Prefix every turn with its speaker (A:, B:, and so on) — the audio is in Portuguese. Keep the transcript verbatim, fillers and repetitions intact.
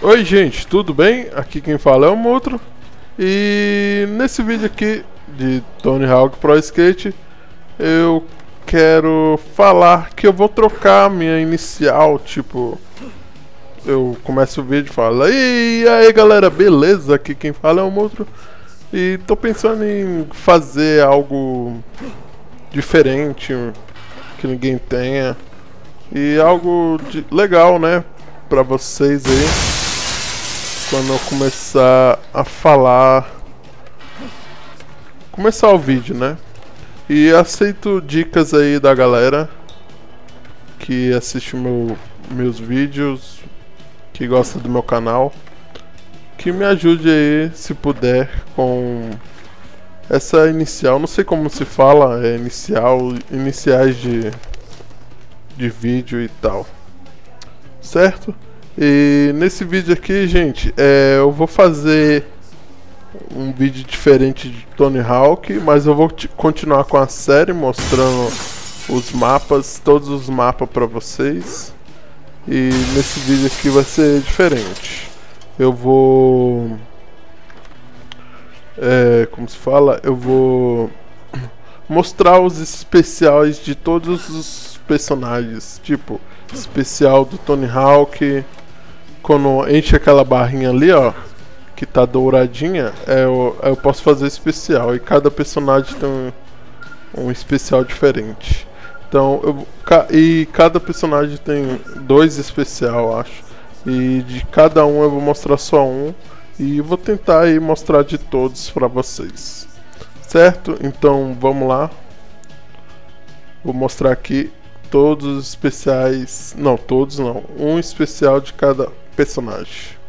A: Oi gente, tudo bem? Aqui quem fala é o Mutro. E nesse vídeo aqui de Tony Hawk Pro Skate eu quero falar que eu vou trocar a minha inicial. Tipo, eu começo o vídeo e falo: E aí galera, beleza? Aqui quem fala é o Mutro. E tô pensando em fazer algo diferente que ninguém tenha, e algo de legal, né, pra vocês aí quando eu começar a falar, começar o vídeo, né? E aceito dicas aí da galera que assiste meu, meus vídeos, que gosta do meu canal, que me ajude aí, se puder, com essa inicial. Não sei como se fala, é inicial, iniciais de, de vídeo e tal, certo? E nesse vídeo aqui, gente, é, eu vou fazer um vídeo diferente de Tony Hawk, mas eu vou continuar com a série, mostrando os mapas, todos os mapas pra vocês. E nesse vídeo aqui vai ser diferente. Eu vou... É, como se fala? Eu vou mostrar os especiais de todos os personagens. Tipo, especial do Tony Hawk. Quando enche aquela barrinha ali, ó, que tá douradinha, é, eu, eu posso fazer especial. E cada personagem tem um, um especial diferente. Então, eu, e cada personagem tem dois especial, acho. E de cada um eu vou mostrar só um. E vou tentar aí mostrar de todos pra vocês, certo? Então vamos lá. Vou mostrar aqui todos os especiais. Não, todos não. Um especial de cada personagem.